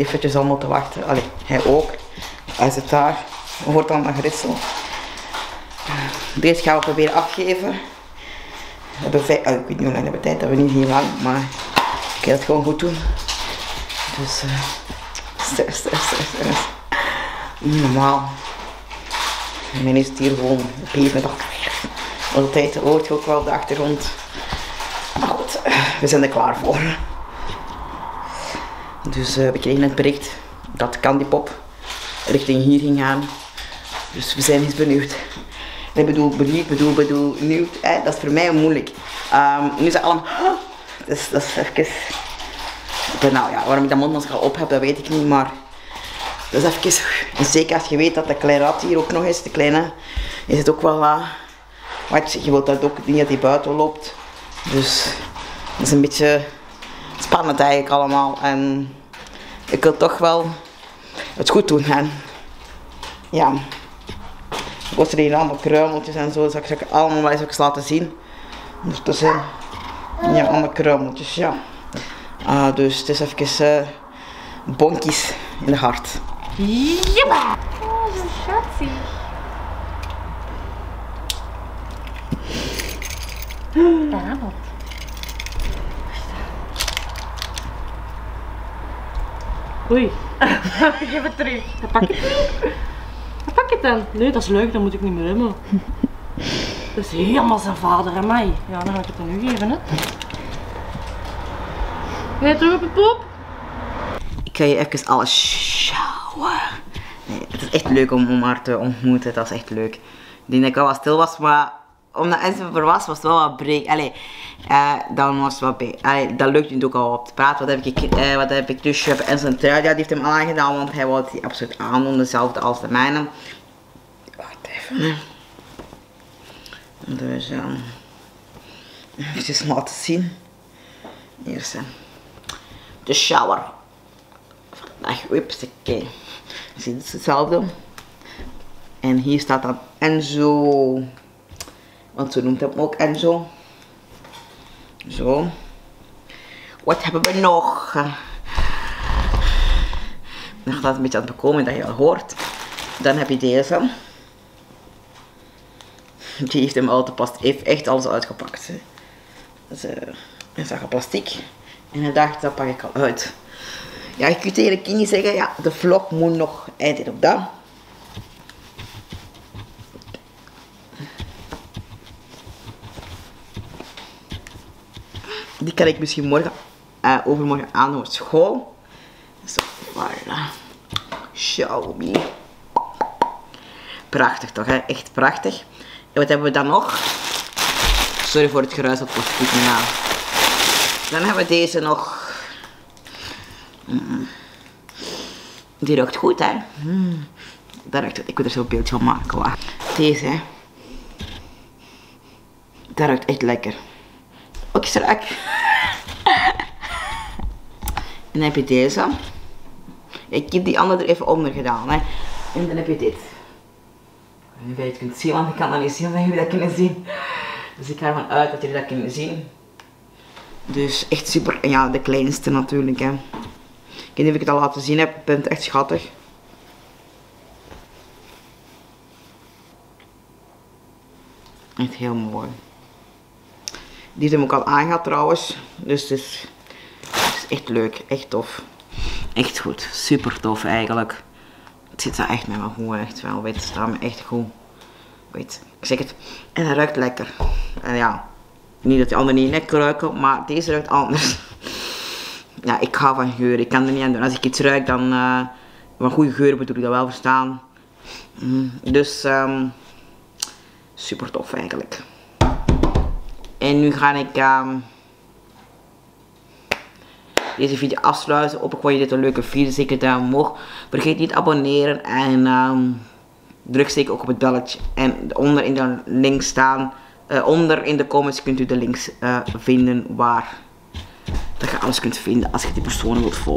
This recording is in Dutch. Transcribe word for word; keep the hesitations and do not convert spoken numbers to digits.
eventjes al moeten wachten. Allee, hij ook. Hij zit daar. Je hoort allemaal geritsel. Deze gaan we proberen afgeven. We hebben vijf, oh, ik weet niet hoe lang we hebben tijd, dat we niet heel lang, maar ik ga het gewoon goed doen. Dus uh, stress, stress, stress, stress. Niet normaal. Mijn is het hier gewoon op een gegeven moment altijd hoort je ook wel op de achtergrond. Maar goed, we zijn er klaar voor. Dus uh, we kregen het bericht dat Candy Pop richting hier ging gaan. Dus we zijn eens benieuwd. Ik bedoel, benieuwd, bedoel, bedoel, benieuwd. Hè? Dat is voor mij moeilijk. Um, nu is het allemaal... Dus dat is even... Nou ja, waarom ik dat mondmasker op heb, dat weet ik niet, maar... Dat is even... En zeker als je weet dat de kleine rat hier ook nog is, de kleine, is het ook wel... Uh, wat je wilt dat ook niet dat hij buiten loopt. Dus... Dat is een beetje... Spannend eigenlijk allemaal. En... Ik wil toch wel... Het goed doen, hè. Ja. Ik was er hier allemaal kruimeltjes en zo, zal ik ze allemaal wel eens laten zien. Ondertussen, ja, allemaal kruimeltjes, ja. Uh, dus het is even uh, bonkjes in de hart. Ja! Oh, zo schattig. Daar aan het. Oei. Geef het terug. Dan pak ik het. Pak het dan. Nee, dat is leuk, dat moet ik niet meer hebben. Dat is helemaal zijn vader en mij. Ja, dan ga ik het dan nu geven, hè. Ga je terug op het poep? Ik ga je even alles sjouwen. Nee, het is echt leuk om, om haar te ontmoeten, dat is echt leuk. Ik denk dat ik wel wat stil was, maar omdat Enzo er was, was het wel wat breek. Allee, uh, dan was het wat bij. Allee, dat lukt nu ook al op te praten. Wat heb ik, uh, wat heb ik dus? En zijn trui, ja, die heeft hem aangedaan, want hij wou die absoluut aandoen, dezelfde als de mijne. Wacht even. Dus, um, even laten zien. Hier zijn de shower. Vandaag, oké. Zie je, het is hetzelfde. En hier staat dan Enzo. Want zo noemt hij hem ook Enzo. Zo. Wat hebben we nog? Dan gaat het een beetje aan het bekomen dat je al hoort. Dan heb je deze. Die heeft hem al te pas. Heeft echt alles uitgepakt. Dus, uh, hij zag een plastic. En hij dacht, dat pak ik al uit. Ja, je kunt tegen de kinderen zeggen, ja, de vlog moet nog eindigen op dat. Die kan ik misschien morgen, uh, overmorgen aan voor school. Zo, voilà. Xiaomi. Prachtig toch, hè? Echt prachtig. En wat hebben we dan nog? Sorry voor het geruis, dat wordt goed na. Dan hebben we deze nog. Mm. Die ruikt goed, hè? Mm. Dat ruikt goed. Ik wil er zo'n beeldje van maken. Waar. Deze, hè? Dat ruikt echt lekker. Ook strak. En dan heb je deze. Ik heb die andere er even onder gedaan, hè? En dan heb je dit. Nu dat je het kunt zien, want ik kan dat niet zien, dat jullie dat kunnen zien. Dus ik ga ervan uit dat jullie dat kunnen zien. Dus echt super. En ja, de kleinste natuurlijk, hè. Ik weet niet of ik het al laten zien heb. Ik vind het echt schattig. Echt heel mooi. Die heeft hem ook al aangehad trouwens. Dus het is, het is echt leuk. Echt tof. Echt goed. Super tof eigenlijk. Het zit daar echt met me goed. Echt wel. Weet, het staat me echt goed. Weet, ik zeg het. En hij ruikt lekker. En ja. Niet dat die anderen niet lekker ruiken. Maar deze ruikt anders. Ja, ik hou van geur. Ik kan er niet aan doen. Als ik iets ruik dan... Uh, van goede geur bedoel ik dat wel verstaan. Mm, dus... Um, super tof eigenlijk. En nu ga ik um, deze video afsluiten. Hopelijk vond je dit een leuke video. Zeker duim omhoog. Vergeet niet te abonneren. En um, druk zeker ook op het belletje. En onder in de link staan. Uh, onder in de comments kunt u de links uh, vinden waar dat je alles kunt vinden als je die persoon wilt volgen.